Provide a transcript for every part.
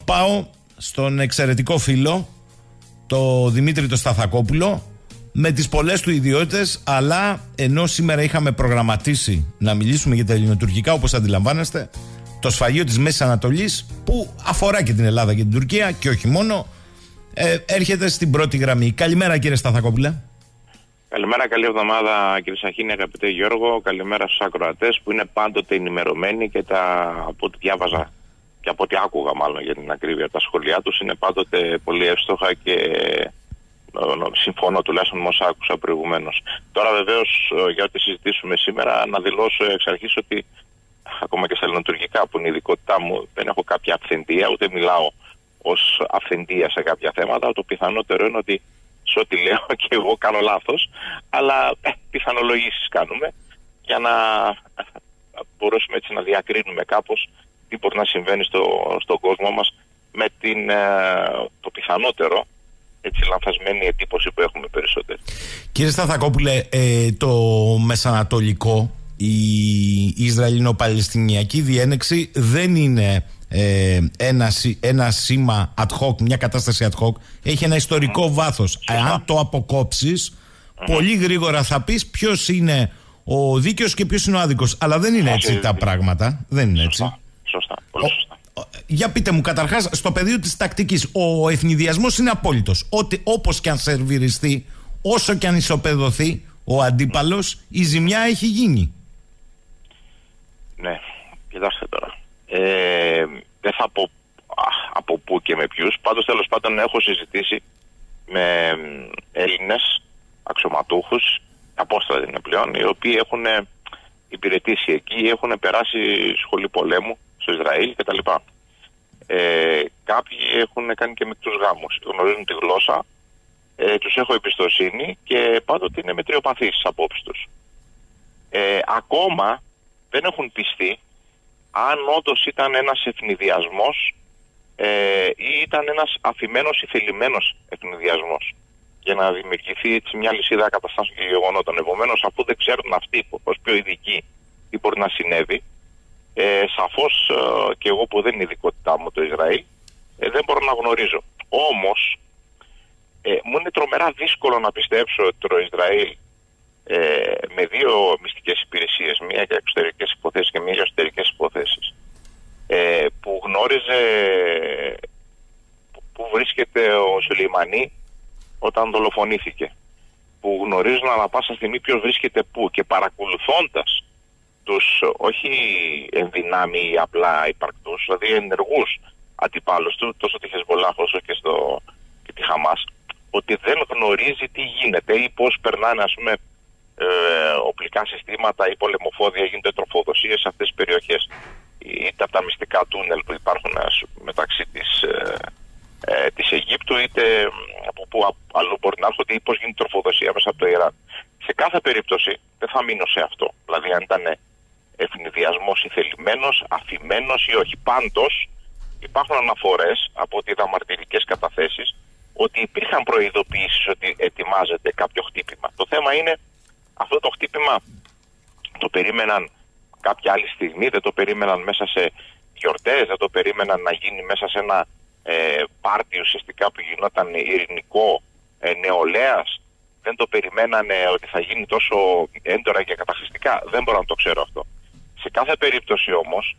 Πάω στον εξαιρετικό φίλο, το Δημήτρη το Σταθακόπουλο, με τις πολλές του ιδιότητες, αλλά ενώ σήμερα είχαμε προγραμματίσει να μιλήσουμε για τα ελληνοτουρκικά, όπως αντιλαμβάνεστε, το σφαγείο της Μέσης Ανατολής, που αφορά και την Ελλάδα και την Τουρκία και όχι μόνο, έρχεται στην πρώτη γραμμή. Καλημέρα, κύριε Σταθακόπουλε. Καλημέρα, καλή εβδομάδα, κύριε Σαχίνη, αγαπητέ Γιώργο. Καλημέρα στους ακροατές που είναι πάντοτε ενημερωμένοι και από ό,τι διάβαζα και από ό,τι άκουγα, μάλλον για την ακρίβεια, τα σχόλιά τους είναι πάντοτε πολύ εύστοχα και συμφωνώ τουλάχιστον με όσα άκουσα προηγουμένως. Τώρα, βεβαίως, για ό,τι συζητήσουμε σήμερα, να δηλώσω εξ αρχής ότι ακόμα και στα ελληνοτουρκικά, που είναι η ειδικότητά μου, δεν έχω κάποια αυθεντία, ούτε μιλάω ως αυθεντία σε κάποια θέματα. Το πιθανότερο είναι ότι σε ό,τι λέω και εγώ κάνω λάθος, αλλά πιθανολογήσεις κάνουμε για να μπορέσουμε έτσι να διακρίνουμε κάπως τι μπορεί να συμβαίνει στον κόσμο μας με το πιθανότερο έτσι λανθασμένη εντύπωση που έχουμε περισσότερο. Κύριε Σταθακόπουλε, το μεσανατολικό, η Ισραηλινο-Παλαιστινιακή διένεξη δεν είναι ένα σήμα ad hoc, μια κατάσταση ad hoc. Έχει ένα ιστορικό βάθος. Αν το αποκόψεις, πολύ γρήγορα θα πεις ποιος είναι ο δίκαιος και ποιος είναι ο άδικος. Αλλά δεν είναι έτσι τα πράγματα. Δεν είναι έτσι. Σωστά, πολύ σωστά. Για πείτε μου, καταρχάς, στο πεδίο της τακτικής, ο ευνηδιασμός είναι απόλυτος. Όπως και αν σερβιριστεί, όσο και αν ισοπεδωθεί ο αντίπαλος, η ζημιά έχει γίνει. Ναι, κοιτάξτε τώρα. Δεν θα πω από πού και με ποιους. Πάντως, τέλος πάντων, έχω συζητήσει με Έλληνες αξιωματούχους, απόστατα είναι πλέον, οι οποίοι έχουν υπηρετήσει εκεί, έχουν περάσει σχολή πολέμου στο Ισραήλ κτλ. Κάποιοι έχουν κάνει και μικτούς γάμους, γνωρίζουν τη γλώσσα, τους έχω εμπιστοσύνη και πάντοτε είναι μετριοπαθείς στις απόψεις τους. Ακόμα δεν έχουν πιστεί αν όντως ήταν ένας ευνηδιασμός ή ήταν ένας αφημένος ή θελημένος ευνηδιασμός, για να δημιουργηθεί έτσι μια λυσίδα καταστάσεων και γεγονότων. Επομένως, αφού δεν ξέρουν αυτοί ως πιο ειδικοί τι μπορεί να συνέβη, σαφώς και εγώ που δεν είναι ειδικότητά μου το Ισραήλ, δεν μπορώ να γνωρίζω. Όμως, μου είναι τρομερά δύσκολο να πιστέψω ότι το Ισραήλ με δύο μυστικές υπηρεσίες, μία για εξωτερικές υποθέσεις και μία για εσωτερικές υποθέσεις, που γνώριζε που βρίσκεται ο Σουλεϊμανί όταν δολοφονήθηκε, που γνωρίζουν ανά πάσα στιγμή ποιος βρίσκεται πού, και παρακολουθώντας τους όχι ενδυνάμει ή απλά υπαρκτούς, δηλαδή ενεργούς αντιπάλους του, τόσο τη Χεσμολάχ όσο και τη Χαμάς, ότι δεν γνωρίζει τι γίνεται ή πώς περνάνε, ας πούμε, οπλικά συστήματα ή πολεμοφόδια, γίνονται τροφοδοσίες σε αυτές τις περιοχές, είτε από τα μυστικά τούνελ που υπάρχουν μεταξύ της Αιγύπτου, είτε από που αλλού μπορεί να έρχονται, ή πώς γίνεται τροφοδοσία μέσα από το Ιράν. Σε κάθε περίπτωση δεν θα μείνω σε αυτό, δηλαδή αν ήταν ευνηδιασμός ή θελημένος, αφημένος ή όχι. Πάντως υπάρχουν αναφορές από ότι είδα μαρτυρικές καταθέσεις ότι υπήρχαν προειδοποιήσεις ότι ετοιμάζεται κάποιο χτύπημα. Το θέμα είναι, αυτό το χτύπημα το περίμεναν κάποια άλλη στιγμή, δεν το περίμεναν μέσα σε γιορτές, δεν το περίμεναν να γίνει μέσα σε ένα πάρτι ουσιαστικά που γινόταν ειρηνικό νεολαίας, δεν το περιμένανε ότι θα γίνει τόσο έντονα και καταχρηστικά. Δεν μπορώ να το ξέρω αυτό. Σε κάθε περίπτωση όμως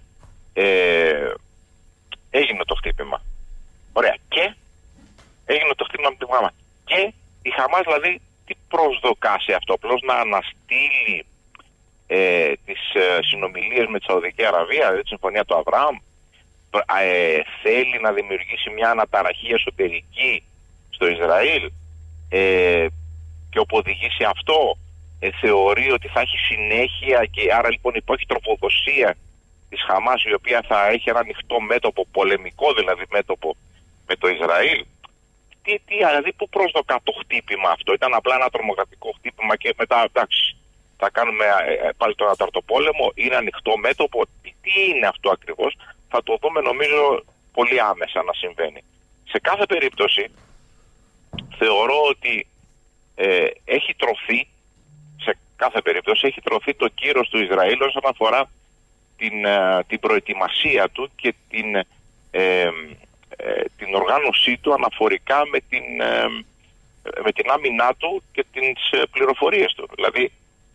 έγινε το χτύπημα. Ωραία. Και έγινε το χτύπημα με τη Χαμάς. Και η Χαμάς δηλαδή τι προσδοκά σε αυτό? Απλώς να αναστείλει τις συνομιλίες με τη Σαουδική Αραβία, δηλαδή τη Συμφωνία του Αβραάμ? Θέλει να δημιουργήσει μια αναταραχή εσωτερική στο Ισραήλ, και όπου οδηγήσει αυτό θεωρεί ότι θα έχει συνέχεια, και άρα λοιπόν υπάρχει τροφοδοσία της Χαμάς, η οποία θα έχει ένα ανοιχτό μέτωπο, πολεμικό δηλαδή μέτωπο με το Ισραήλ. Δηλαδή πού προσδοκά το χτύπημα αυτό? Ήταν απλά ένα τρομοκρατικό χτύπημα και μετά εντάξει θα κάνουμε πάλι τον αταρτοπόλεμο? Είναι ανοιχτό μέτωπο? Τι είναι αυτό ακριβώς? Θα το δούμε νομίζω πολύ άμεσα να συμβαίνει. Σε κάθε περίπτωση θεωρώ ότι έχει τρωθεί, σε κάθε περίπτωση έχει τρωθεί το κύρος του Ισραήλ όσον αφορά την προετοιμασία του και την οργάνωσή του αναφορικά με την άμυνά του και τις πληροφορίες του. Δηλαδή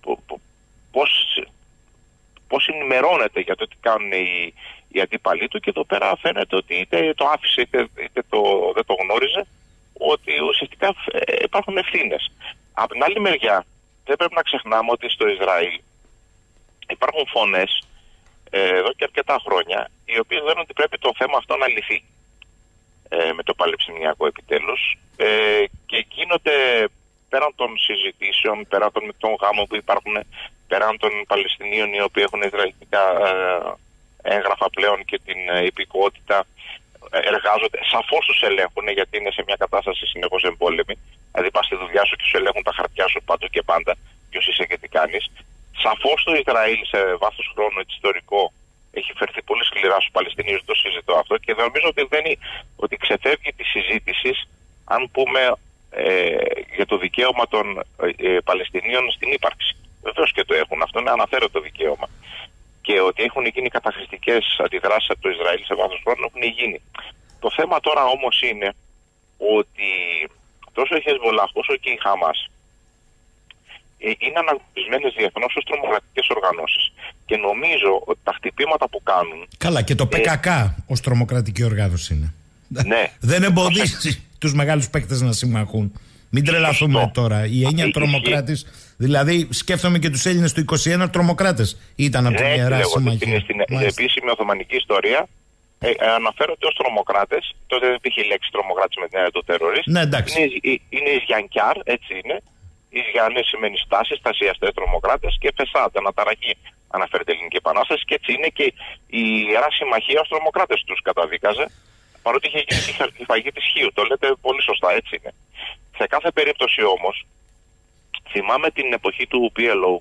πώς ενημερώνεται για το τι κάνουν οι αντίπαλοι του, και εδώ πέρα φαίνεται ότι είτε το άφησε είτε δεν το γνώριζε, ότι ουσιαστικά υπάρχουν ευθύνες. Από την άλλη μεριά δεν πρέπει να ξεχνάμε ότι στο Ισραήλ υπάρχουν φωνές εδώ και αρκετά χρόνια, οι οποίες λένε ότι πρέπει το θέμα αυτό να λυθεί με το Παλαιστινιακό επιτέλους, και γίνονται πέραν των συζητήσεων, πέραν των γάμων που υπάρχουν, πέραν των Παλαιστινίων οι οποίοι έχουν ισραηλιτικά έγγραφα πλέον και την υπηκότητα, εργάζονται, σαφώς τους ελέγχουν, γιατί είναι σε μια κατάσταση συνεχώς εμπόλεμη. Δηλαδή πας στη δουλειά σου και σου ελέγχουν τα χαρτιά σου παντού και πάντα, ποιος είσαι και τι κάνεις. Σαφώς το Ισραήλ σε βάθος χρόνου ιστορικό έχει φερθεί πολύ σκληρά στους Παλαιστινίους, το συζητώ αυτό, και νομίζω ότι ξεφεύγει τη συζήτηση αν πούμε για το δικαίωμα των Παλαιστινίων στην ύπαρξη. Βεβαίως και το έχουν, αυτό είναι αναφέρετο δικαίωμα. Και ότι έχουν γίνει καταχρηστικές αντιδράσεις από το Ισραήλ σε βάθος χρόνου, έχουν γίνει. Το θέμα τώρα όμως είναι ότι τόσο η Χεσμολάχ όσο και η Χαμάς είναι αναγνωρισμένες διεθνώς ως τρομοκρατικές οργανώσεις. Και νομίζω ότι τα χτυπήματα που κάνουν... Καλά, και το ΠΚΚ ως τρομοκρατική οργάνωση είναι. Ναι. Δεν εμποδίζει τους μεγάλους παίκτες να συμμαχούν. Μην τρελαθούμε τώρα. Η έννοια τρομοκράτης, δηλαδή σκέφτομαι και τους Έλληνες του 21 τρομοκράτες ήταν από την Ιερά Συμμαχία. Στην επίσημη Οθωμανική ιστορία αναφέρονται ως τρομοκράτες. Τότε δεν υπήρχε η λέξη τρομοκράτης με την έννοια του τερρορίστ. Ναι, εντάξει. Είναι Ισγιανκιάρ, έτσι είναι. Ισγιανές σημαίνει στάσεις, στασιαστές τρομοκράτες, και Φεσάντ, αναταραχή, αναφέρεται η Ελληνική Επανάσταση, και έτσι είναι και η Ιερά Συμμαχία ως τρομοκράτες τους καταδίκαζε, παρότι είχε γίνει η φαγή της Χίου. Το λέτε πολύ σωστά, έτσι είναι. Σε κάθε περίπτωση όμως, θυμάμαι την εποχή του PLO,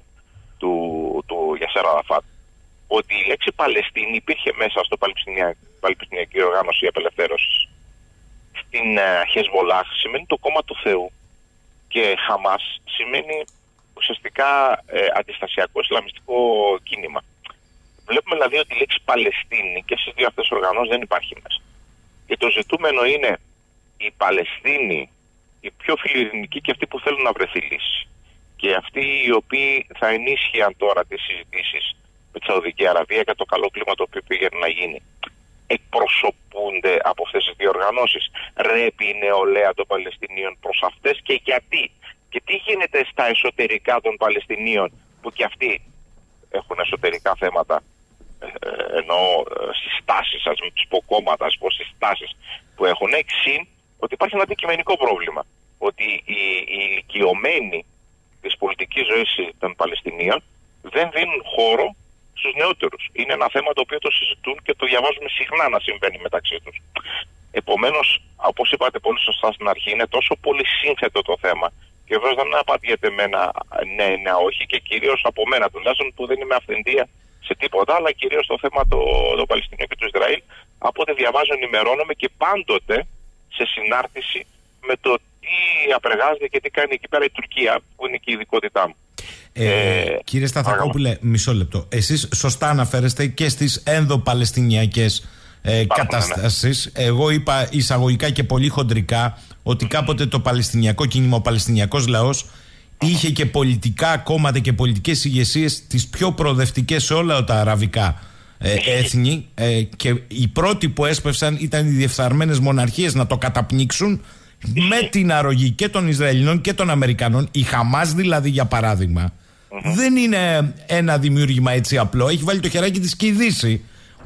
του Γιασέρ Αραφάτ, ότι η λέξη Παλαιστίνη υπήρχε μέσα στο Παλαιστινιακή Οργάνωση Απελευθέρωσης. Στην Χεσμολάχ σημαίνει το κόμμα του Θεού, και Χαμάς σημαίνει ουσιαστικά αντιστασιακό ισλαμιστικό κίνημα. Βλέπουμε δηλαδή ότι η λέξη Παλαιστίνη και στις δύο αυτές οργανώσεις δεν υπάρχει μέσα. Και το ζητούμενο είναι οι Παλαιστίνοι, οι πιο φιλιρινικοί και αυτοί που θέλουν να βρεθεί λύση, και αυτοί οι οποίοι θα ενίσχυαν τώρα τις συζητήσεις με τη Σαουδική Αραβία για το καλό κλίμα το οποίο πήγαινε να γίνει, εκπροσωπούνται από αυτές τις δύο οργανώσεις. Ρέπει η νεολαία των Παλαιστινίων προς αυτές, και γιατί? Και τι γίνεται στα εσωτερικά των Παλαιστινίων, που και αυτοί έχουν εσωτερικά θέματα, εννοώ στις τάσεις, ας μην τους πω κόμματα, ας πω στις τάσεις που έχουν, συν ότι υπάρχει ένα αντικειμενικό πρόβλημα. Ότι οι ηλικιωμένοι της πολιτικής ζωής των Παλαιστινίων δεν δίνουν χώρο στους νεότερους. Είναι ένα θέμα το οποίο το συζητούν και το διαβάζουμε συχνά να συμβαίνει μεταξύ τους. Επομένως, όπως είπατε πολύ σωστά στην αρχή, είναι τόσο πολύ σύνθετο το θέμα, και βέβαια δεν απαντιέται με ένα ναι, όχι, και κυρίως από μένα τουλάχιστον, που δεν είμαι αυθεντία σε τίποτα, αλλά κυρίως το θέμα το Παλαιστινίου και του Ισραήλ, από ό,τι διαβάζω ενημερώνομαι, και πάντοτε σε συνάρτηση με το τι απεργάζεται και τι κάνει εκεί πέρα η Τουρκία, που είναι και η ειδικότητά μου. Κύριε Σταθακόπουλε, μισό λεπτό. Εσείς σωστά αναφέρεστε και στις ενδοπαλαιστινιακές καταστάσεις. Ναι. Εγώ είπα εισαγωγικά και πολύ χοντρικά ότι κάποτε το παλαιστινιακό κίνημα, ο παλαιστινιακός λαός, είχε και πολιτικά κόμματα και πολιτικές ηγεσίες τις πιο προοδευτικές σε όλα τα αραβικά έθνη, και οι πρώτοι που έσπευσαν ήταν οι διεφθαρμένες μοναρχίες να το καταπνίξουν με την αρρωγή και των Ισραηλινών και των Αμερικανών. Η Χαμάς δηλαδή, για παράδειγμα, δεν είναι ένα δημιούργημα έτσι απλό. Έχει βάλει το χεράκι της και η Δύση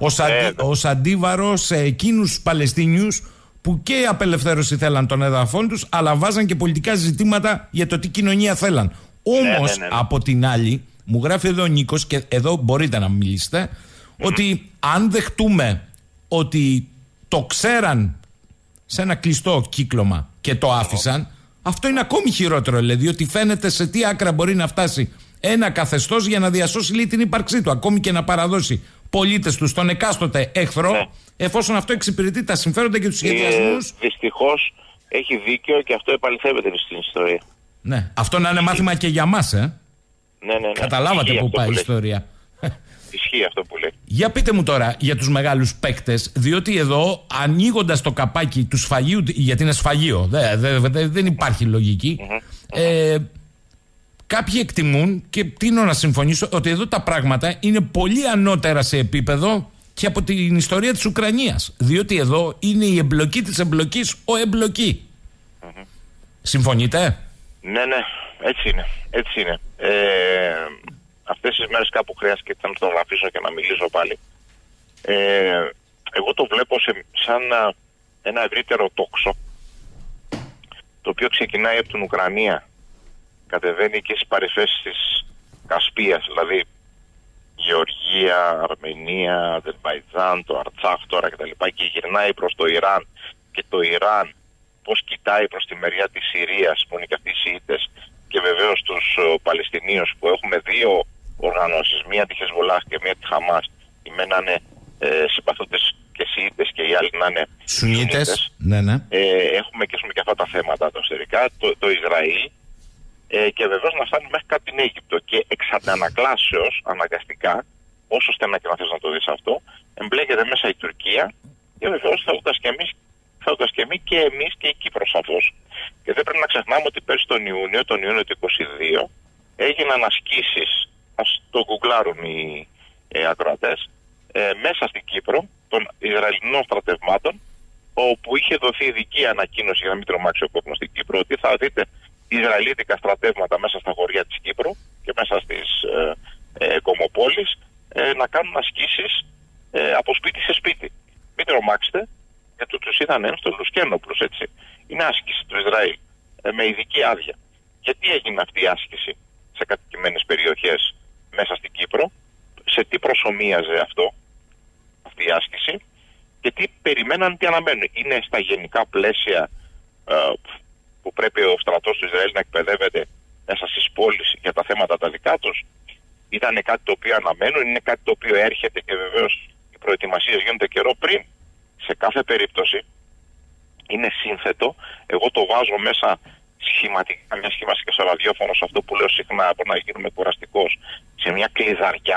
ως αντίβαρο σε εκείνους τους Παλαιστίνιους που και η απελευθέρωση θέλαν των εδαφών τους, αλλά βάζαν και πολιτικά ζητήματα για το τι κοινωνία θέλαν. Όμως, από την άλλη, μου γράφει εδώ ο Νίκος, και εδώ μπορείτε να μιλήσετε, ότι αν δεχτούμε ότι το ξέραν σε ένα κλειστό κύκλωμα και το άφησαν, αυτό είναι ακόμη χειρότερο, δηλαδή, ότι φαίνεται σε τι άκρα μπορεί να φτάσει ένα καθεστώς για να διασώσει λίγο την ύπαρξή του, ακόμη και να παραδώσει πολίτες του στον εκάστοτε εχθρό, εφόσον αυτό εξυπηρετεί τα συμφέροντα και τους σχεδιασμούς. Δυστυχώς έχει δίκιο, και αυτό επαληθεύεται στην ιστορία. Ναι, αυτό να είναι μάθημα και για μας, Ναι. Καταλάβατε που πάει η ιστορία. Ισχύει αυτό που λέει. Για πείτε μου τώρα για τους μεγάλους παίκτες, διότι εδώ ανοίγοντας το καπάκι του σφαγείου, γιατί είναι σφαγείο, δεν υπάρχει λογική, κάποιοι εκτιμούν, και τείνω να συμφωνήσω, ότι εδώ τα πράγματα είναι πολύ ανώτερα σε επίπεδο και από την ιστορία της Ουκρανίας. Διότι εδώ είναι η εμπλοκή της εμπλοκής ο εμπλοκή. Συμφωνείτε? Ναι, έτσι είναι. Αυτές τις μέρες κάπου χρειάστηκε να το γραφήσω και να μιλήσω πάλι. Εγώ το βλέπω σαν ένα ευρύτερο τόξο, το οποίο ξεκινάει από την Ουκρανία, κατεβαίνει και στις παρυφές της Κασπίας, δηλαδή Γεωργία, Αρμενία, Αζερμπαϊτζάν, το Αρτσάχ τώρα κτλ. Και γυρνάει προς το Ιράν, και το Ιράν πώς κοιτάει προς τη μεριά της Συρίας που είναι και αυτοί οι Σιήτες, και βεβαίως τους Παλαιστινίους που έχουμε δύο οργανώσεις, μία τη Χεσβολάχ και μία τη Χαμάς. Η μένα είναι συμπαθούντες και Σιήτες και οι άλλοι να είναι Σουνίτες. Ναι. Έχουμε και αυτά τα θέματα τα εσωτερικά, το Ισραήλ, και βεβαίως να φτάνει μέχρι κάτω την Αίγυπτο. Και εξ αντανακλάσεως, αναγκαστικά, όσο στενά και να θες να το δεις αυτό, εμπλέκεται μέσα η Τουρκία, και βεβαίως θέλοντας και εμείς και η Κύπρος σαφώς. Και δεν πρέπει να ξεχνάμε ότι πέρσι τον Ιούνιο του 2022, έγιναν ασκήσεις, ας το γκουγκλάρουν οι ακροατές, μέσα στην Κύπρο των Ισραηλινών στρατευμάτων, όπου είχε δοθεί ειδική ανακοίνωση, για να μην τρομάξει ο κόσμος στην Κύπρο, ότι θα δείτε Ισραηλίτικα στρατεύματα μέσα στα χωριά της Κύπρου και μέσα στις κομοπόλεις να κάνουν ασκήσεις από σπίτι σε σπίτι. Μην τρομάξετε, γιατί τους είδαν στο Λουσκένοπλους, έτσι. Είναι άσκηση του Ισραήλ με ειδική άδεια. Γιατί έγινε αυτή η άσκηση σε κατοικημένες περιοχές μέσα στην Κύπρο, σε τι προσομοίαζε αυτή η άσκηση και τι περιμέναν, τι αναμένουν. Είναι στα γενικά πλαίσια που πρέπει ο στρατός του Ισραήλ να εκπαιδεύεται μέσα στις πόλεις για τα θέματα τα δικά τους. Ήταν κάτι το οποίο αναμένουν, είναι κάτι το οποίο έρχεται, και βεβαίως οι προετοιμασίες γίνονται καιρό πριν. Σε κάθε περίπτωση είναι σύνθετο. Εγώ το βάζω μέσα σχηματικά, μια σχήμαση και στο ραδιόφωνο, σε αυτό που λέω συχνά, από να γίνουμε κουραστικός, σε μια κλειδαριά,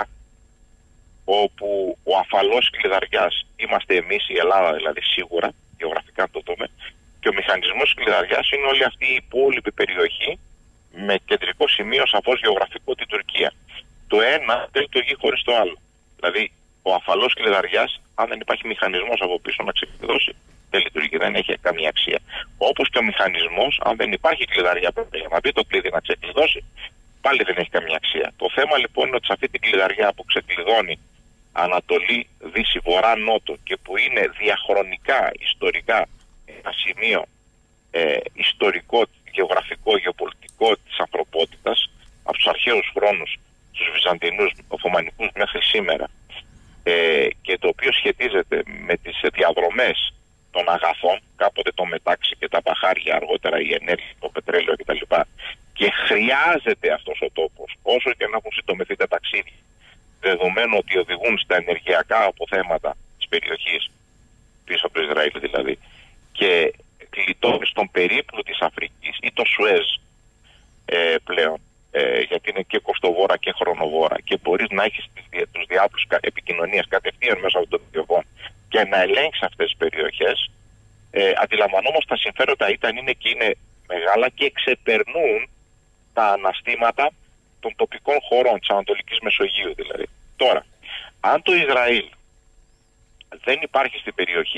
όπου ο αφαλός κλειδαριάς είμαστε εμείς, η Ελλάδα δηλαδή, σίγουρα, γεωγραφικά το δούμε, και ο μηχανισμός κλειδαριάς είναι όλη αυτή η υπόλοιπη περιοχή, με κεντρικό σημείο σαφώς γεωγραφικό την Τουρκία. Το ένα δεν λειτουργεί χωρίς το άλλο. Δηλαδή, ο αφαλός κλειδαριάς, αν δεν υπάρχει μηχανισμός από πίσω να ξεκλειδώσει, δεν λειτουργεί, δεν έχει καμία αξία. Όπως και ο μηχανισμός, αν δεν υπάρχει κλειδαριά για να μπει το κλειδί να ξεκλειδώσει, πάλι δεν έχει καμία αξία. Το θέμα λοιπόν είναι ότι σε αυτή την κλειδαριά που ξεκλειδώνει Ανατολή, Δύση, Βορρά, Νότο, και που είναι διαχρονικά, ιστορικά, ένα σημείο ιστορικό, γεωγραφικό, γεωπολιτικό της ανθρωπότητας, από τους αρχαίους χρόνους, τους Βυζαντινούς, Οθωμανικούς μέχρι σήμερα, και το οποίο σχετίζεται με τις διαδρομές των αγαθών, κάποτε το μετάξι και τα μπαχάρια, αργότερα η ενέργεια, το πετρέλαιο κτλ. Και χρειάζεται αυτός ο τόπος, όσο και να έχουν συντομηθεί τα ταξίδια, δεδομένου ότι οδηγούν στα ενεργειακά αποθέματα της περιοχής, πίσω από το Ισραήλ δηλαδή, και γλιτώνει στον περίπλου της Αφρικής ή το Σουέζ πλέον, γιατί είναι και κοστοβόρα και χρονοβόρα, και μπορείς να έχεις τους διάβλους επικοινωνίας κατευθείαν μέσα από το βιβλίο και να ελέγξεις αυτές τις περιοχές. Αντιλαμβανόμαστε τα συμφέροντα είναι και είναι μεγάλα και ξεπερνούν τα αναστήματα των τοπικών χωρών της Ανατολικής Μεσογείου δηλαδή. Τώρα, αν το Ισραήλ δεν υπάρχει στην περιοχή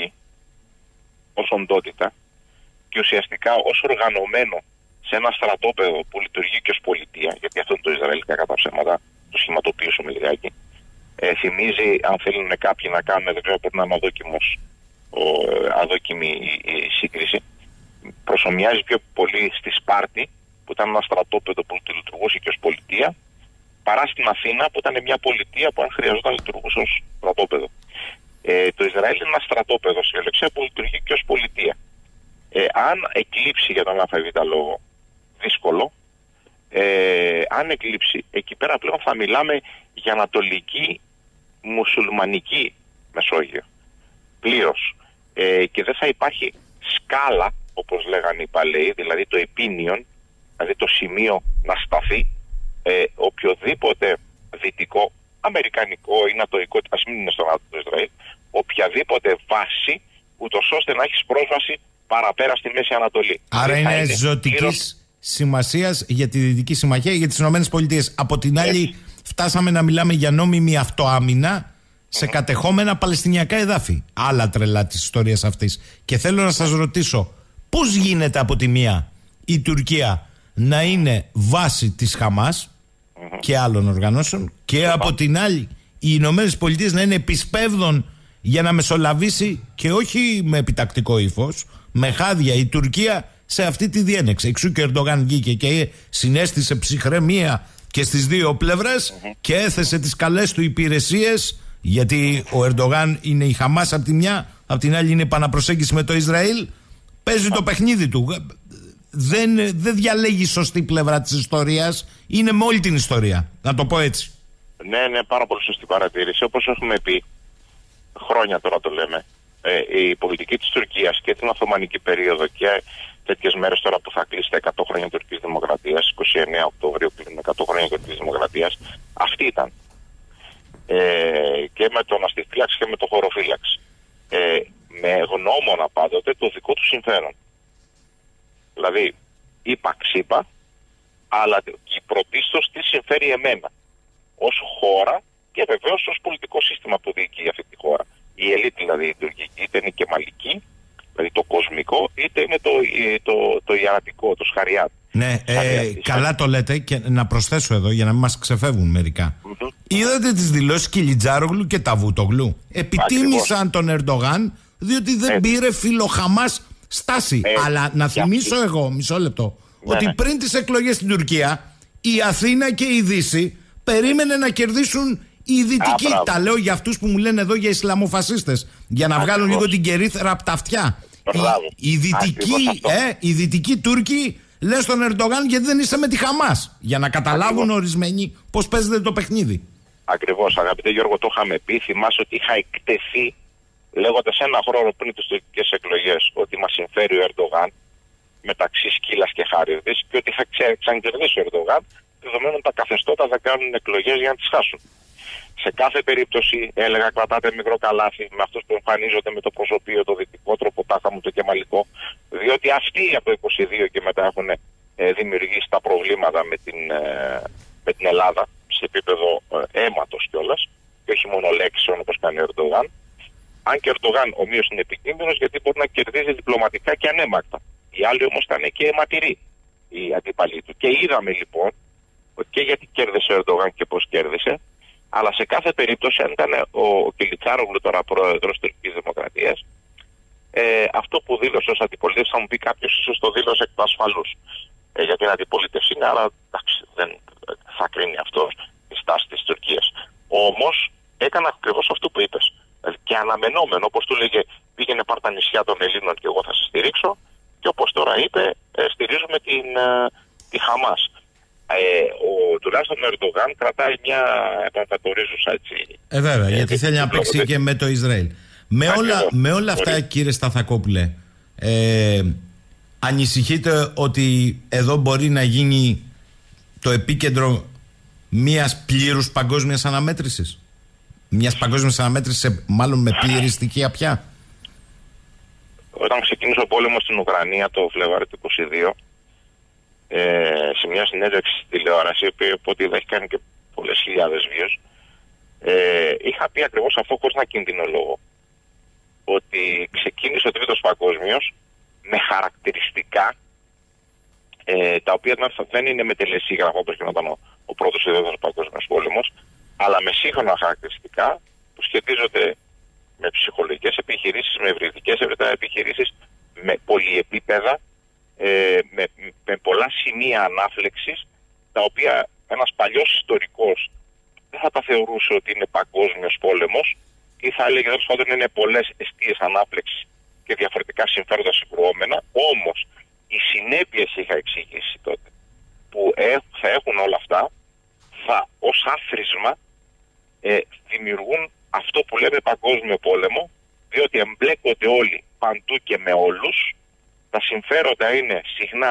ως οντότητα και ουσιαστικά ως οργανωμένο σε ένα στρατόπεδο που λειτουργεί και ως πολιτεία, γιατί αυτό είναι το Ισραήλ, κατά ψέματα, το σχηματοποιήσουμε λιγάκι. Θυμίζει, αν θέλουν κάποιοι να κάνουν, δεν ξέρω, μπορεί να είναι αδόκιμη η σύγκριση, προσομοιάζει πιο πολύ στη Σπάρτη, που ήταν ένα στρατόπεδο που λειτουργούσε και ως πολιτεία, παρά στην Αθήνα, που ήταν μια πολιτεία που αν χρειαζόταν λειτουργούσε ως στρατόπεδο. Το Ισραήλ είναι ένα στρατόπεδο στη Ελεξία που λειτουργεί και ως πολιτεία. Αν εκλείψει για τον ΑΒ λόγο, δύσκολο, αν εκλείψει, εκεί πέρα πλέον θα μιλάμε για ανατολική μουσουλμανική Μεσόγειο. Πλήρως. Και δεν θα υπάρχει σκάλα, όπως λέγανε οι παλαιοί, δηλαδή το επίνιον, δηλαδή το σημείο να σταθεί οποιοδήποτε δυτικό, αμερικανικό ή νατοϊκό, ας μην είναι στο ΝΑΤΟ του Ισραήλ, οποιαδήποτε βάση, ούτως ώστε να έχεις πρόσβαση παραπέρα στη Μέση Ανατολή. Άρα είναι ζωτικής σημασίας για τη Δυτική Συμμαχία, για τις ΗΠΑ. Από την άλλη, φτάσαμε να μιλάμε για νόμιμη αυτοάμυνα σε κατεχόμενα παλαιστινιακά εδάφη. Άλλα τρελά της ιστορίας αυτής. Και θέλω να σας ρωτήσω, πώς γίνεται από τη μία η Τουρκία να είναι βάση της Χαμάς και άλλων οργανώσεων, και από την άλλη οι Ηνωμένες Πολιτείες να είναι επισπεύδων για να μεσολαβήσει, και όχι με επιτακτικό ύφος, με χάδια, η Τουρκία σε αυτή τη διένεξη. Εξού και ο Ερντογάν βγήκε και συνέστησε ψυχραιμία και στις δύο πλευρές και έθεσε τις καλές του υπηρεσίες, γιατί ο Ερντογάν είναι η Χαμάς από τη μια, από την άλλη είναι επαναπροσέγγιση με το Ισραήλ. Παίζει το παιχνίδι του. Δεν διαλέγει σωστή πλευρά της ιστορίας. Είναι με όλη την ιστορία, να το πω έτσι. Ναι, πάρα πολύ σωστή παρατήρηση. Όπως έχουμε πει χρόνια τώρα, το λέμε, η πολιτική της Τουρκίας και την Οθωμανική περίοδο και τέτοιες μέρες τώρα που θα κλείσει τα 100 χρόνια Τουρκικής Δημοκρατίας, 29 Οκτωβρίου κλείνουν 100 χρόνια Τουρκικής Δημοκρατίας, αυτή ήταν. Και με τον αστιφύλαξη και με τον χωροφύλαξη. Με γνώμονα πάντοτε το δικό του συμφέρον. Δηλαδή, είπα ξύπα, αλλά η πρωτίστως τι συμφέρει εμένα ως χώρα και βεβαίως ως πολιτικό σύστημα που διοικεί αυτή τη χώρα. Η ελίτ δηλαδή η τουρκική, είτε είναι και μαλική, δηλαδή το κοσμικό, είτε είναι το ιαρατικό, το σχαριάτ. Ναι, καλά το λέτε, και να προσθέσω εδώ για να μην μας ξεφεύγουν μερικά. Είδατε τις δηλώσεις Κιλιτζάρογλου και Ταβούτογλου. Επιτίμησαν τον Ερντογάν διότι δεν πήρε φιλοχαμάς στάση. Αλλά να θυμίσω εγώ, μισό λεπτό, ότι πριν τις εκλογές στην Τουρκία η Αθήνα και η Δύση περίμενε να κερδίσουν οι Δυτικοί. Τα λέω για αυτούς που μου λένε εδώ για Ισλαμοφασίστες, για να βγάλουν λίγο την κερίθρα από τα αυτιά. Οι Δυτικοί Τούρκοι λένε στον Ερντογάν γιατί δεν είσαι με τη Χαμάς, για να καταλάβουν ορισμένοι πώς παίζεται το παιχνίδι. Ακριβώς, αγαπητέ Γιώργο, το είχαμε πει. Θυμάσαι ότι είχα εκτεθεί λέγοντας ένα χρόνο πριν τις τουρκικές εκλογές ότι μας συμφέρει ο Ερντογάν μεταξύ σκύλας και χάριδης και ότι θα ξανακερδίσει ο Ερντογάν, δεδομένου τα καθεστώτα θα κάνουν εκλογές για να τις χάσουν. Σε κάθε περίπτωση έλεγα κρατάτε μικρό καλάθι με αυτούς που εμφανίζονται με το προσωπείο, το δυτικό τροποτάχα μου, το κεμαλικό, διότι αυτοί από το 22 και μετά έχουν δημιουργήσει τα προβλήματα με την Ελλάδα σε επίπεδο αίματος κιόλας και όχι μόνο λέξεων όπως κάνει ο Ερντογάν. Αν και ο Ερντογάν ομοίως είναι επικίνδυνος γιατί μπορεί να κερδίζει διπλωματικά και ανέμακτα. Οι άλλοι όμως ήταν και αιματηροί οι αντίπαλοι του. Και είδαμε λοιπόν και γιατί κέρδισε ο Ερντογάν και πώς κέρδισε, αλλά σε κάθε περίπτωση, αν ήταν ο Κιλιτζάρογλου τώρα πρόεδρος της Τουρκικής Δημοκρατίας, αυτό που δήλωσε ως αντιπολίτευση, θα μου πει κάποιος, ίσως το δήλωσε εκ του ασφαλούς. Για την αντιπολίτευση είναι, αλλά εντάξει, δεν θα κρίνει αυτός τη στάση της Τουρκίας. Όμως έκανε ακριβώς αυτό που είπες. Και αναμενόμενο, όπως του λέγε, πήγαινε πάρ' τα νησιά των Ελλήνων και εγώ θα σε στηρίξω, και όπως τώρα είπε, στηρίζουμε τη Χαμάς. Τουλάχιστον ο Ερντογάν κρατάει μια επαναπατορίζουσα έτσι. Βέβαια, γιατί θέλει να παίξει και με το Ισραήλ. Με όλα αυτά, κύριε Σταθακόπουλε, ανησυχείτε ότι εδώ μπορεί να γίνει το επίκεντρο μιας πλήρους παγκόσμιας αναμέτρησης? Μιας παγκόσμιας αναμέτρησης, μάλλον με πλήρη στοιχεία πια? Όταν ξεκίνησε ο πόλεμος στην Ουκρανία το Φλεβάρι του 22, σε μια συνέντευξη στη τηλεόραση, η οποία οπότε έχει κάνει και πολλές χιλιάδες views, είχα πει ακριβώς αυτό χωρίς να κινδυνολογώ. Ότι ξεκίνησε ο Τρίτος Παγκόσμιος με χαρακτηριστικά τα οποία δεν είναι με τελεσίγραφα όπως γινόταν ο Πρώτος ή Δεύτερος Παγκόσμιος Πόλεμος, αλλά με σύγχρονα χαρακτηριστικά που σχετίζονται με ψυχολογικές επιχειρήσεις, με ευρυδικές επιχειρήσεις, με πολυεπίπεδα, με πολλά σημεία ανάφλεξης, τα οποία ένας παλιός ιστορικός δεν θα τα θεωρούσε ότι είναι παγκόσμιος πόλεμος ή θα έλεγε τέλος πάντων είναι πολλές εστίες ανάφλεξης και διαφορετικά συμφέροντα συγκρουόμενα. Όμως οι συνέπειες, είχα εξηγήσει τότε, που θα έχουν όλα αυτά, θα ως άθροισμα δημιουργούν αυτό που λέμε παγκόσμιο πόλεμο, διότι εμπλέκονται όλοι παντού και με όλους. Τα συμφέροντα είναι συχνά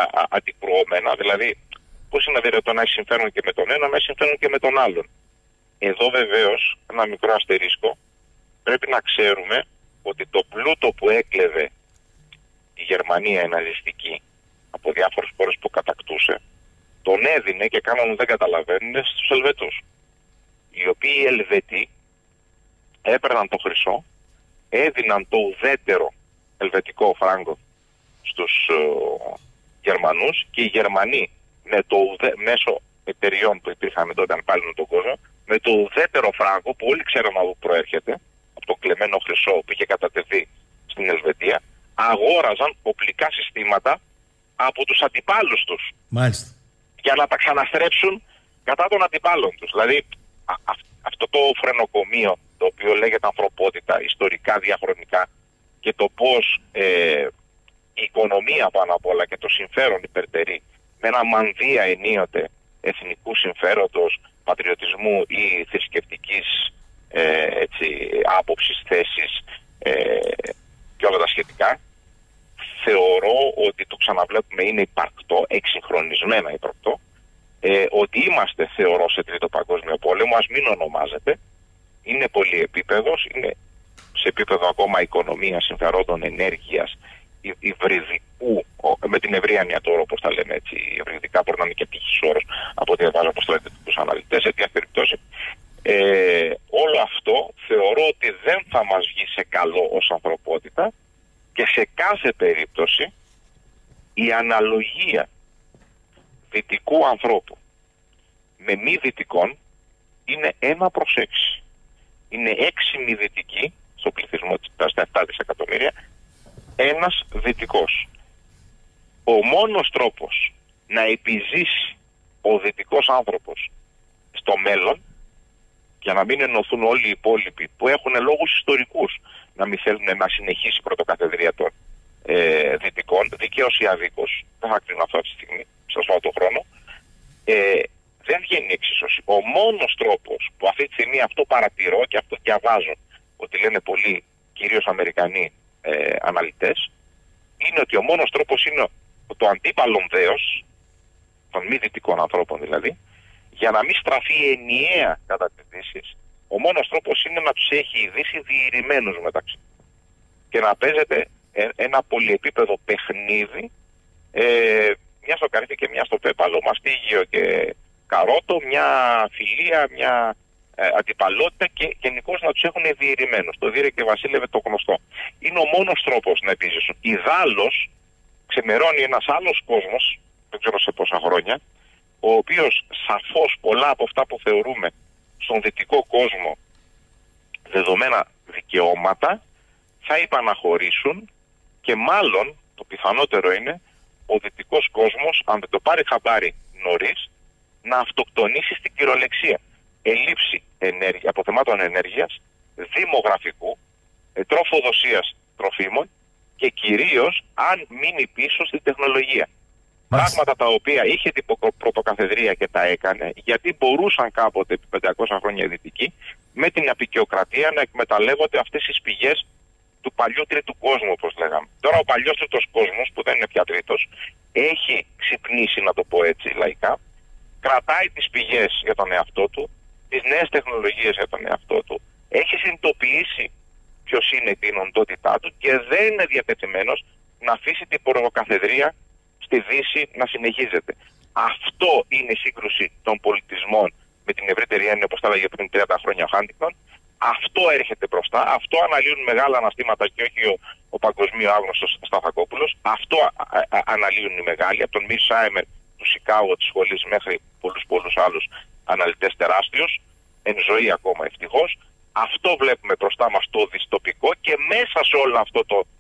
αντικρουόμενα, δηλαδή πώς είναι δυνατόν να έχει συμφέρον και με τον ένα, να έχει συμφέρον και με τον άλλον. Εδώ βεβαίως ένα μικρό αστερίσκο, πρέπει να ξέρουμε ότι το πλούτο που έκλεβε η Γερμανία η ναζιστική από διάφορες χώρες που κατακτούσε, τον έδινε και κάνανε δεν καταλαβαίνουν στους Ελβετούς. Οι οποίοι οι Ελβετοί έπαιρναν το χρυσό, έδιναν το ουδέτερο ελβετικό φράγκο στους Γερμανούς και οι Γερμανοί μέσω εταιριών που υπήρχαν τότε αν πάλι τον κόσμο, με το ουδέτερο φράγκο που όλοι ξέρουν από πού προέρχεται, από το κλεμμένο χρυσό που είχε κατατεθεί στην Ελβετία, αγόραζαν οπλικά συστήματα από τους αντιπάλους τους. Μάλιστα. Για να τα ξαναστρέψουν κατά των αντιπάλων τους. Δηλαδή αυτό το φρενοκομείο το οποίο λέγεται ανθρωπότητα ιστορικά διαχρονικά και το πώς η οικονομία πάνω απ' όλα και το συμφέρον υπερτερεί με ένα μανδύα ενίοτε εθνικού συμφέροντος, πατριωτισμού ή θρησκευτικής άποψης, θέσης και όλα τα σχετικά, θεωρώ ότι το ξαναβλέπουμε είναι υπαρκτό, εξυγχρονισμένα υπαρκτό, ότι είμαστε θεωρώ σε τρίτο παγκόσμιο πόλεμο, ας μην ονομάζεται, είναι πολυεπίπεδος, είναι σε επίπεδο ακόμα οικονομίας, συμφερόντων, ενέργειας, υβριδικού, με την ευρία έννοια τώρα όπως τα λέμε έτσι, υβριδικά μπορεί να είναι και τύχης όρος από ό,τι διαβάζω από στρατιωτικούς αναλυτές, σε τέτοια περιπτώσει. Όλο αυτό θεωρώ ότι δεν θα μας βγει σε καλό ως ανθρωπότητα και σε κάθε περίπτωση η αναλογία δυτικού ανθρώπου με μη δυτικών είναι 1/6. Είναι 6 μη δυτικοί στο πληθυσμό στα 7 δισεκατομμύρια, ένας δυτικός. Ο μόνος τρόπος να επιζήσει ο δυτικός άνθρωπος στο μέλλον, για να μην ενωθούν όλοι οι υπόλοιποι που έχουν λόγους ιστορικούς να μην θέλουν να συνεχίσει η πρωτοκαθεδρία των δυτικών, δικαίως ή αδίκως, δεν θα κρίνω αυτό αυτή τη στιγμή, σας πάω τον χρόνο, δεν βγαίνει η εξίσωση. Ο μόνος τρόπος που αυτή τη στιγμή αυτό παρατηρώ και αυτό διαβάζω ότι λένε πολλοί, κυρίως Αμερικανοί αναλυτές, είναι ότι ο μόνος τρόπος είναι το αντίπαλον δέος των μη δυτικών ανθρώπων δηλαδή, για να μην στραφεί ενιαία κατά τις Δύσεις, ο μόνος τρόπος είναι να τους έχει η Δύση διηρημένους μεταξύ και να παίζεται ένα πολυεπίπεδο παιχνίδι, μια στο καρύδι και μια στο πέπαλο, μαστίγιο και καρότο, μια φιλία, μια αντιπαλότητα και γενικώς να τους έχουν διηρημένους. Το δήρε και βασίλευε το γνωστό. Είναι ο μόνος τρόπος να επιζήσουν. Ιδάλλως ξεμερώνει ένας άλλος κόσμος, δεν ξέρω σε πόσα χρόνια, ο οποίος σαφώς πολλά από αυτά που θεωρούμε στον δυτικό κόσμο δεδομένα δικαιώματα θα υπαναχωρήσουν και μάλλον το πιθανότερο είναι ο δυτικός κόσμος, αν δεν το πάρει χαμπάρι νωρίς, να αυτοκτονήσει στην κυριολεξία. Ελλείψη αποθεμάτων ενέργειας, δημογραφικού, τροφοδοσίας τροφίμων και κυρίως αν μείνει πίσω στην τεχνολογία. Πράγματα τα οποία είχε την πρωτοκαθεδρία και τα έκανε γιατί μπορούσαν κάποτε επί 500 χρόνια οι δυτικοί με την αποικιοκρατία να εκμεταλλεύονται αυτές τις πηγές του παλιού τρίτου κόσμου, όπως λέγαμε. Τώρα ο παλιός τρίτος κόσμος, που δεν είναι πια τρίτος, έχει ξυπνήσει, να το πω έτσι λαϊκά, κρατάει τις πηγές για τον εαυτό του, τις νέες τεχνολογίες για τον εαυτό του, έχει συνειδητοποιήσει ποιος είναι την οντότητά του και δεν είναι διατεθειμένος να αφήσει την πρωτοκαθεδρία στη Δύση να συνεχίζεται. Αυτό είναι η σύγκρουση των πολιτισμών με την ευρύτερη έννοια, όπως τα έλεγε πριν 30 χρόνια ο Χάντιγκτον. Αυτό έρχεται μπροστά, αυτό αναλύουν μεγάλα αναστήματα και όχι ο παγκοσμίω άγνωστος Σταθακόπουλος. Αυτό αναλύουν οι μεγάλοι, από τον Μι Σάιμερ του Σικάγο της σχολής μέχρι πολλούς άλλους αναλυτές τεράστιους, εν ζωή ακόμα ευτυχώς. Αυτό βλέπουμε μπροστά μας το δυστοπικό και μέσα σε όλο αυτό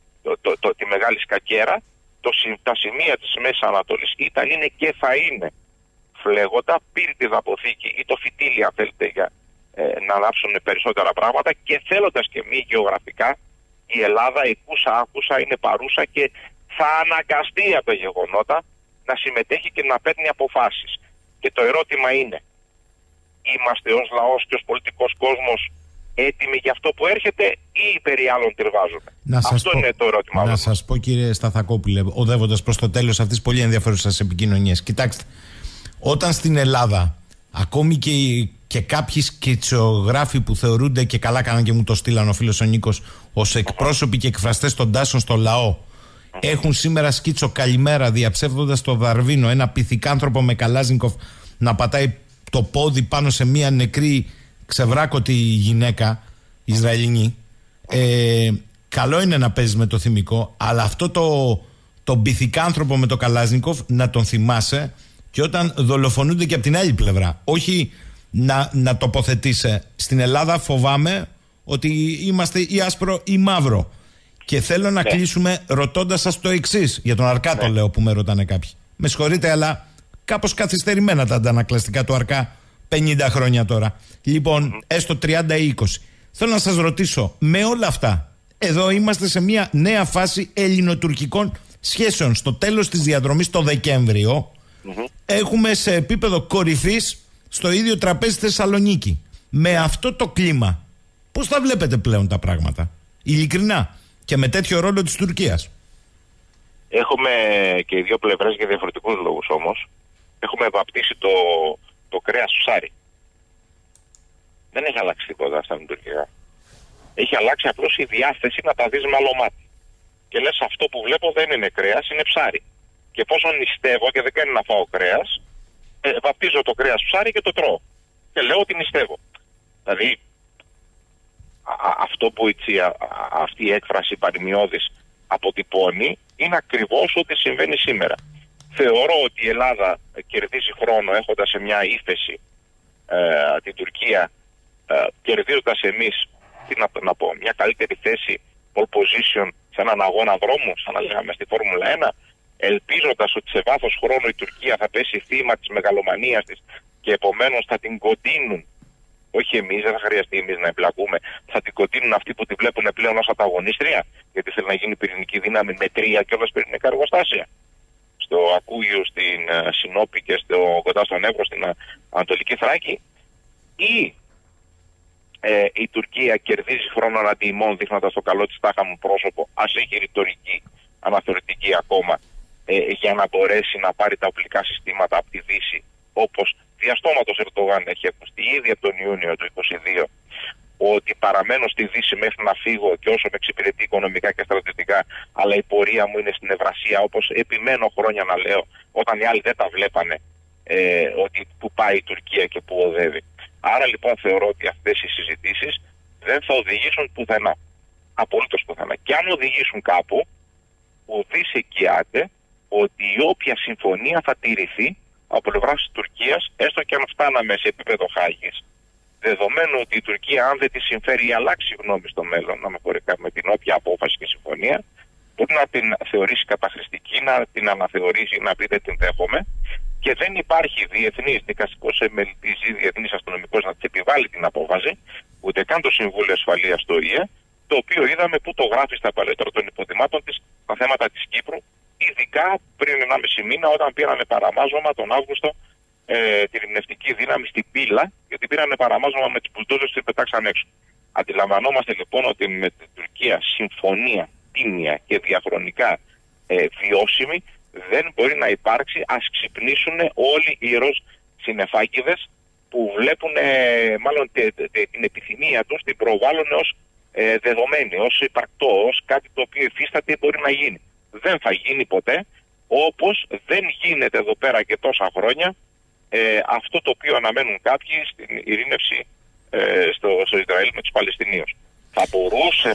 τη μεγάλη σκακέρα τα σημεία της Μέσης Ανατολής ήταν, είναι και θα είναι φλέγοντα, πύρτιδα αποθήκη ή το φυτίλι αν θέλετε για να ανάψουν περισσότερα πράγματα και θέλοντας και μη γεωγραφικά η Ελλάδα άκουσα είναι παρούσα και θα αναγκαστεί από τα γεγονότα να συμμετέχει και να παίρνει αποφάσεις. Και το ερώτημα είναι, είμαστε ως λαός και ως πολιτικός κόσμος έτοιμοι για αυτό που έρχεται ή περί άλλων τυρβάζουμε? Αυτό είναι το ερώτημα. Να σας πω, κύριε Σταθακόπουλε, οδεύοντας προς το τέλος αυτής της πολύ ενδιαφέρουσας επικοινωνίας, κοιτάξτε, όταν στην Ελλάδα ακόμη και κάποιοι σκητσογράφοι που θεωρούνται, και καλά κάναν και μου το στείλαν ο φίλος ο Νίκος, ως εκπρόσωποι και εκφραστές των τάσεων στο λαό, έχουν σήμερα σκίτσο καλημέρα διαψεύδοντας το Δαρβίνο, ένα πυθικάνθρωπο με Καλάζνικοφ να πατάει το πόδι πάνω σε μια νεκρή ξεβράκωτη γυναίκα Ισραηλινή. Καλό είναι να παίζεις με το θυμικό, αλλά αυτό το πυθικάνθρωπο με το Καλάζνικοφ να τον θυμάσαι και όταν δολοφονούνται και από την άλλη πλευρά. Όχι να τοποθετήσει. Στην Ελλάδα φοβάμαι ότι είμαστε ή άσπρο ή μαύρο. Και θέλω να κλείσουμε ρωτώντας σας το εξής. Για τον Αρκά το λέω που με ρωτάνε κάποιοι. Με συγχωρείτε, αλλά κάπως καθυστερημένα τα αντανακλαστικά του Αρκά 50 χρόνια τώρα. Λοιπόν, έστω 30 ή 20. Θέλω να σας ρωτήσω, με όλα αυτά, εδώ είμαστε σε μια νέα φάση ελληνοτουρκικών σχέσεων. Στο τέλος της διαδρομής, το Δεκέμβριο, έχουμε σε επίπεδο κορυφής στο ίδιο τραπέζι Θεσσαλονίκη. Με αυτό το κλίμα, πώς θα βλέπετε πλέον τα πράγματα, ειλικρινά, και με τέτοιο ρόλο της Τουρκίας? Έχουμε και οι δύο πλευρές για διαφορετικούς λόγους όμως. Έχουμε βαπτίσει το κρέας ψάρι. Δεν έχει αλλάξει τίποτα αυτά με την Τουρκία. Έχει αλλάξει απλώς η διάθεση να τα δεις με άλλο μάτι. Και λες, αυτό που βλέπω δεν είναι κρέας, είναι ψάρι. Και εφόσον νηστεύω και δεν κάνει να φάω κρέας, βαπτίζω το κρέας ψάρι και το τρώω. Και λέω ότι νηστεύω. Δηλαδή, αυτό που αυτή η έκφραση παροιμιώδης αποτυπώνει είναι ακριβώς ό,τι συμβαίνει σήμερα. Θεωρώ ότι η Ελλάδα κερδίζει χρόνο έχοντας σε μια ύφεση την Τουρκία, κερδίζοντας εμείς μια καλύτερη θέση, pole position, σε έναν αγώνα δρόμου, σαν να λέγαμε στη Φόρμουλα 1, ελπίζοντας ότι σε βάθος χρόνου η Τουρκία θα πέσει θύμα της μεγαλομανίας της και επομένως θα την κοντίνουν. Όχι εμείς, δεν θα χρειαστεί εμείς να εμπλακούμε. Θα την κοντίνουν αυτοί που τη βλέπουν πλέον ως ανταγωνίστρια, γιατί θέλει να γίνει πυρηνική δύναμη με 3 κιόλας πυρηνικά εργοστάσια. Στο Ακούγιο, στην Συνόπη και κοντά στον Εύρο, στην Ανατολική Θράκη. Ή η Τουρκία κερδίζει χρόνο αναντί ημών, δείχνοντας το καλό της τάχα μου πρόσωπο, ας έχει ρητορική, αναθεωρητική ακόμα, για να μπορέσει να πάρει τα οπλικά συστήματα από τη Δύση, όπως διαστόματος Ερντογάν έχει ακουστεί ήδη από τον Ιούνιο του 2022, ότι παραμένω στη Δύση μέχρι να φύγω και όσο με εξυπηρετεί οικονομικά και στρατιωτικά, αλλά η πορεία μου είναι στην Ευρασία, όπως επιμένω χρόνια να λέω, όταν οι άλλοι δεν τα βλέπανε, ότι που πάει η Τουρκία και που οδεύει. Άρα λοιπόν θεωρώ ότι αυτές οι συζητήσεις δεν θα οδηγήσουν πουθενά. Απολύτως πουθενά. Και αν οδηγήσουν κάπου, ουδής εγγυάται ότι η όποια συμφωνία θα τηρηθεί από πλευράς της Τουρκίας, έστω και αν φτάναμε σε επίπεδο Χάγης, δεδομένου ότι η Τουρκία, αν δεν τη συμφέρει ή αλλάξει γνώμη στο μέλλον, να με χωρικά με την όποια απόφαση και συμφωνία, μπορεί να την θεωρήσει καταχρηστική, να την αναθεωρήσει, να πει δεν την δέχομαι, και δεν υπάρχει διεθνής δικαστικός εμελητής ή διεθνής αστυνομικός να της επιβάλλει την απόφαση, ούτε καν το Συμβούλιο Ασφαλείας στο ΙΕ, το οποίο είδαμε που το γράφει στα παλαιότερα των υποδημάτων της τα θέματα της Κύπρου, ειδικά πριν 1,5 μήνα, όταν πήρανε παραμάζωμα τον Αύγουστο την ειρηνευτική δύναμη στην Πύλα, γιατί πήρανε παραμάζωμα με τις μπουλντόζες και πετάξαν έξω. Αντιλαμβανόμαστε λοιπόν ότι με την Τουρκία συμφωνία τίμια και διαχρονικά βιώσιμη δεν μπορεί να υπάρξει. Ας ξυπνήσουν όλοι οι ροζ συννεφάκηδες που βλέπουν μάλλον την επιθυμία τους, την προβάλλουν ως δεδομένη, ως υπαρκτό, ως κάτι το οποίο υφίσταται μπορεί να γίνει. Δεν θα γίνει ποτέ, όπως δεν γίνεται εδώ πέρα και τόσα χρόνια αυτό το οποίο αναμένουν κάποιοι στην ειρήνευση στο Ισραήλ με τους Παλαιστινίους. Θα μπορούσε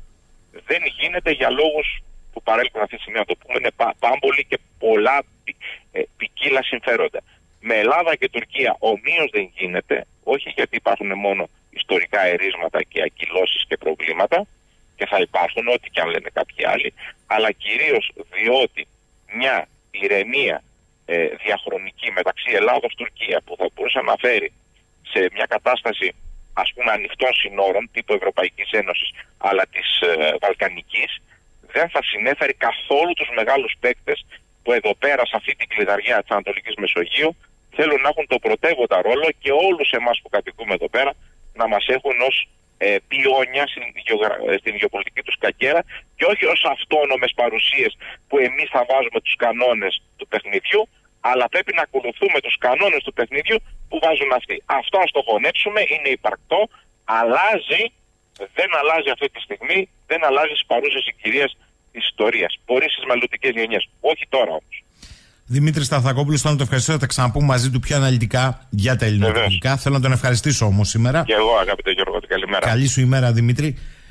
δεν γίνεται για λόγους που παρέλθουν αυτή τη στιγμή, να το πούμε, είναι πάμπολοι και πολλά ποικίλα συμφέροντα. Με Ελλάδα και Τουρκία ομοίως δεν γίνεται, όχι γιατί υπάρχουν μόνο ιστορικά ερίσματα και ακυλώσεις και προβλήματα, και θα υπάρχουν ό,τι και αν λένε κάποιοι άλλοι, αλλά κυρίως διότι μια ηρεμία διαχρονική μεταξύ Ελλάδος-Τουρκία που θα μπορούσε να φέρει σε μια κατάσταση ας πούμε ανοιχτών συνόρων τύπου Ευρωπαϊκής Ένωσης αλλά της Βαλκανικής, δεν θα συνέφερε καθόλου τους μεγάλους παίκτες που εδώ πέρα σε αυτή την κλειδαριά της Ανατολικής Μεσογείου θέλουν να έχουν το πρωτεύοντα ρόλο και όλους εμάς που κατοικούμε εδώ πέρα να μας έχουν ως πιόνια στην γεωπολιτική τους κακέρα και όχι ως αυτόνομες παρουσίες που εμείς θα βάζουμε τους κανόνες του παιχνιδιού, Αλλά πρέπει να ακολουθούμε τους κανόνες του παιχνιδιού που βάζουν αυτοί. Αυτό ας το χωνέψουμε, είναι υπαρκτό, αλλάζει, δεν αλλάζει αυτή τη στιγμή, δεν αλλάζει στις παρούσες συγκυρίες της ιστορίας. Μπορεί στις μελλοντικές γενιές, όχι τώρα όμως. Δημήτρη Σταθακόπουλος, θέλω να τον ευχαριστήσω. Θα τα ξαναπούμε μαζί του πιο αναλυτικά για τα ελληνοτουρκικά. Θέλω να τον ευχαριστήσω όμως σήμερα. Και εγώ, αγαπητέ Γιώργο, καλημέρα. Καλή σου ημέρα, Δημήτρη.